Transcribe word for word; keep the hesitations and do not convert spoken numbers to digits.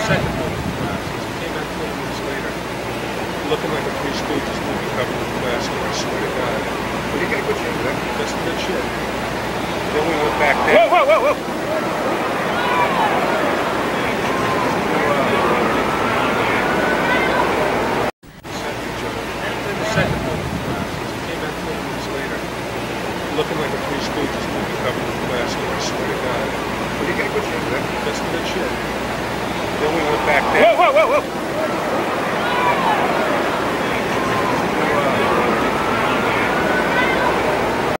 second movie class. He came out twenty minutes later, looking like a Three Stooges movie cover with plastic. I swear to God. But you get a good shit, right? That's the good shit. Then we went back there. Whoa, whoa, whoa, whoa! Second movie class. He came out twenty minutes later, looking like a Three Stooges movie cover with plastic. I swear to God. But you get a good shit, right? That's the good shit. Then we went back there. Whoa, whoa, whoa, whoa!